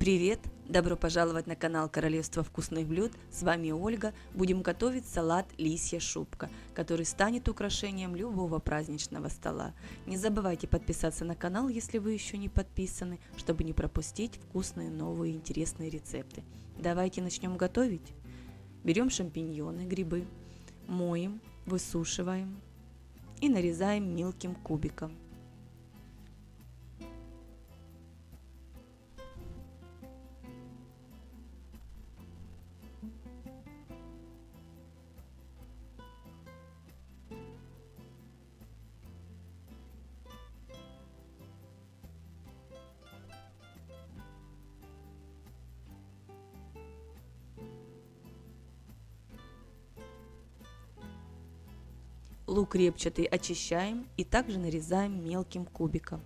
Привет! Добро пожаловать на канал Королевство вкусных блюд. С вами Ольга. Будем готовить салат «Лисья шубка», который станет украшением любого праздничного стола. Не забывайте подписаться на канал, если вы еще не подписаны, чтобы не пропустить вкусные новые интересные рецепты. Давайте начнем готовить. Берем шампиньоны, грибы, моем, высушиваем и нарезаем мелким кубиком. Лук репчатый очищаем и также нарезаем мелким кубиком.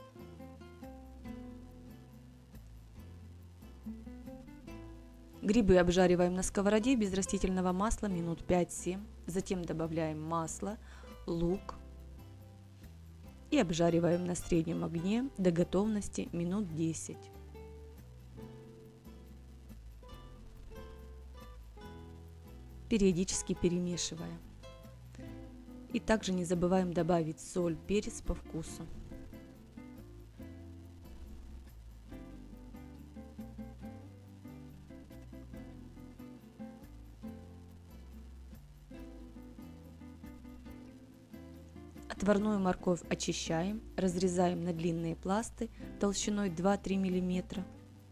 Грибы обжариваем на сковороде без растительного масла минут 5-7. Затем добавляем масло, лук и обжариваем на среднем огне до готовности минут 10. Периодически перемешиваем. И также не забываем добавить соль, перец по вкусу. Отварную морковь очищаем, разрезаем на длинные пласты толщиной 2-3 мм.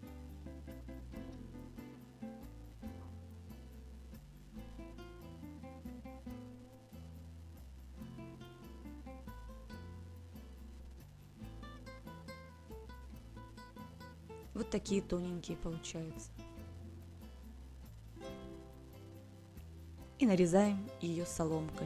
Вот такие тоненькие получаются. И нарезаем ее соломкой.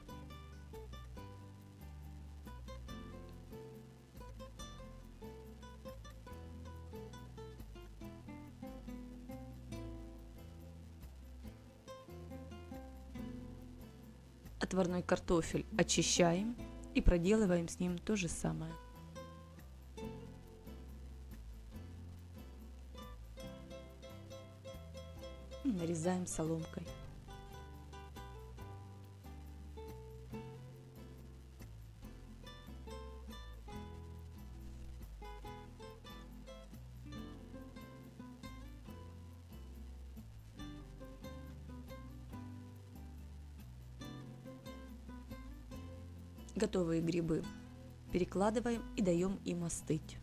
Отварной картофель очищаем и проделываем с ним то же самое. И нарезаем соломкой. Готовые грибы перекладываем и даем им остыть.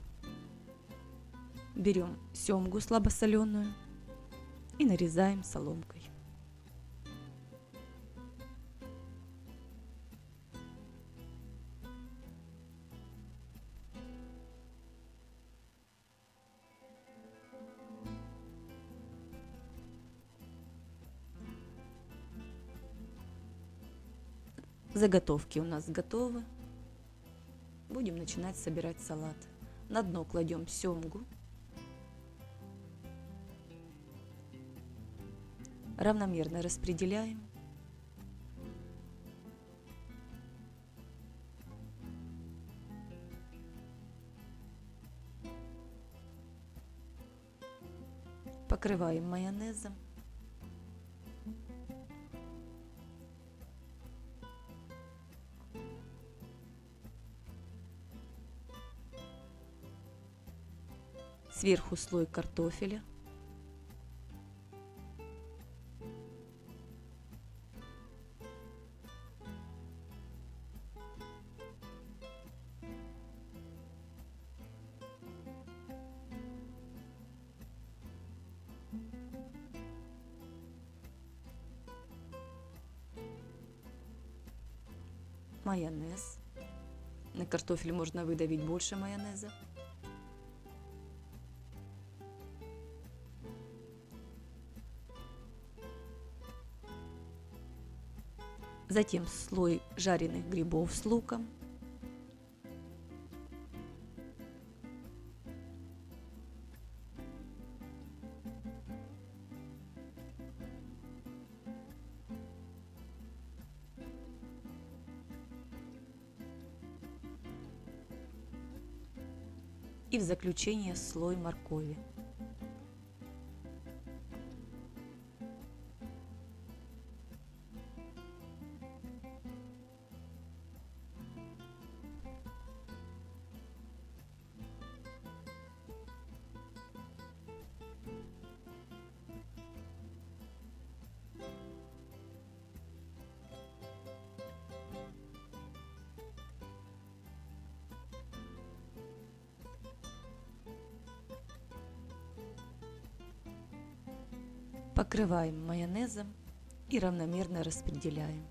Берем семгу слабосоленую и нарезаем соломкой. Заготовки у нас готовы. Будем начинать собирать салат. На дно кладем семгу. Равномерно распределяем. Покрываем майонезом. Сверху слой картофеля. Майонез. На картофель можно выдавить больше майонеза. Затем слой жареных грибов с луком. И в заключение слой моркови. Покрываем майонезом и равномерно распределяем.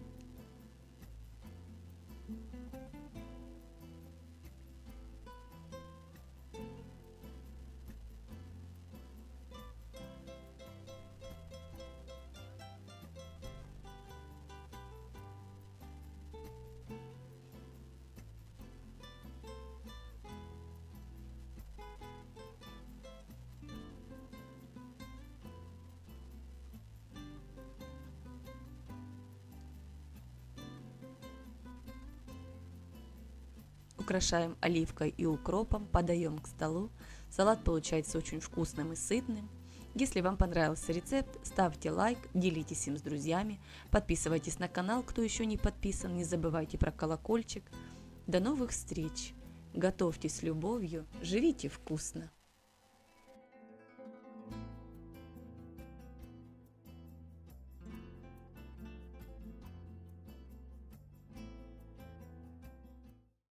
Украшаем оливкой и укропом, подаем к столу. Салат получается очень вкусным и сытным. Если вам понравился рецепт, ставьте лайк, делитесь им с друзьями, подписывайтесь на канал, кто еще не подписан, не забывайте про колокольчик. До новых встреч! Готовьте с любовью, живите вкусно!